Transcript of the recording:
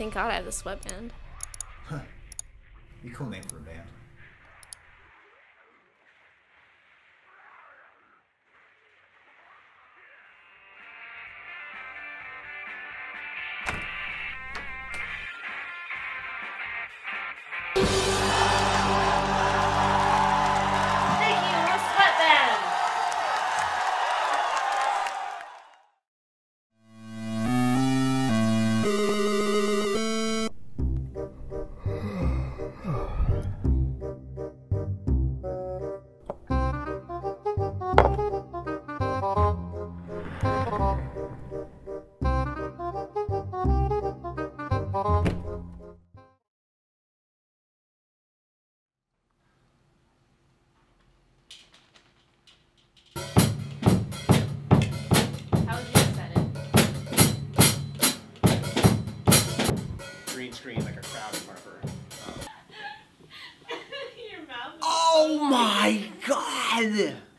Thank God I have the sweatband. Huh. Be a cool name for a band. Green screen like a crowd marker. Your mouth is Oh my God!